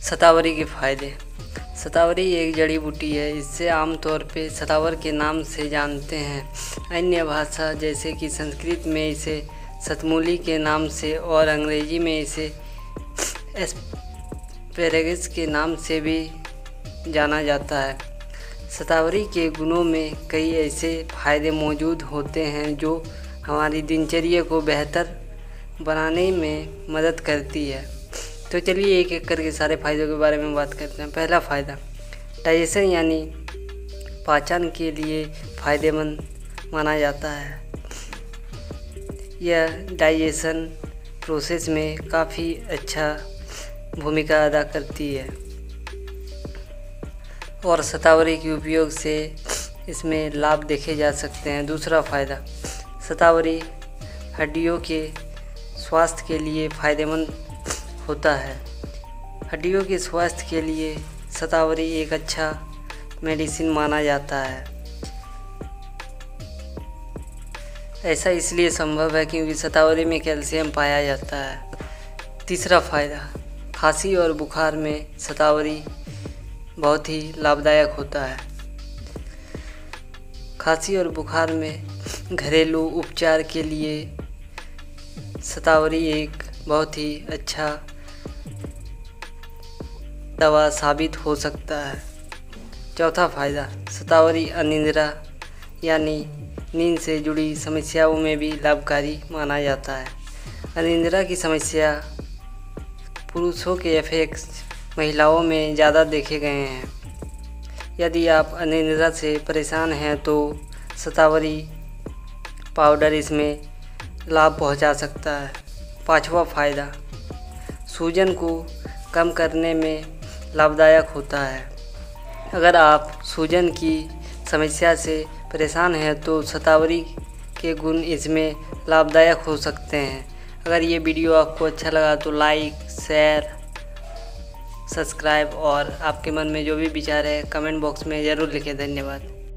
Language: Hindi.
शतावरी के फायदे। शतावरी एक जड़ी बूटी है। इससे आमतौर पे शतावर के नाम से जानते हैं। अन्य भाषा जैसे कि संस्कृत में इसे शतमूली के नाम से और अंग्रेजी में इसे एस्पेरेगस के नाम से भी जाना जाता है। शतावरी के गुणों में कई ऐसे फायदे मौजूद होते हैं जो हमारी दिनचर्या को बेहतर बनाने में मदद करती है। तो चलिए एक एक करके सारे फायदों के बारे में बात करते हैं। पहला फ़ायदा, डाइजेशन यानी पाचन के लिए फ़ायदेमंद माना जाता है। यह डाइजेशन प्रोसेस में काफ़ी अच्छा भूमिका अदा करती है और शतावरी के उपयोग से इसमें लाभ देखे जा सकते हैं। दूसरा फ़ायदा, शतावरी हड्डियों के स्वास्थ्य के लिए फ़ायदेमंद होता है। हड्डियों के स्वास्थ्य के लिए शतावरी एक अच्छा मेडिसिन माना जाता है। ऐसा इसलिए संभव है क्योंकि शतावरी में कैल्शियम पाया जाता है। तीसरा फ़ायदा, खांसी और बुखार में शतावरी बहुत ही लाभदायक होता है। खांसी और बुखार में घरेलू उपचार के लिए शतावरी एक बहुत ही अच्छा दवा साबित हो सकता है। चौथा फ़ायदा, शतावरी अनिद्रा यानी नींद से जुड़ी समस्याओं में भी लाभकारी माना जाता है। अनिद्रा की समस्या पुरुषों के अपेक्षा महिलाओं में ज़्यादा देखे गए हैं। यदि आप अनिद्रा से परेशान हैं तो शतावरी पाउडर इसमें लाभ पहुंचा सकता है। पांचवा फ़ायदा, सूजन को कम करने में लाभदायक होता है। अगर आप सूजन की समस्या से परेशान हैं तो शतावरी के गुण इसमें लाभदायक हो सकते हैं। अगर ये वीडियो आपको अच्छा लगा तो लाइक, शेयर, सब्सक्राइब और आपके मन में जो भी विचार है कमेंट बॉक्स में ज़रूर लिखें। धन्यवाद।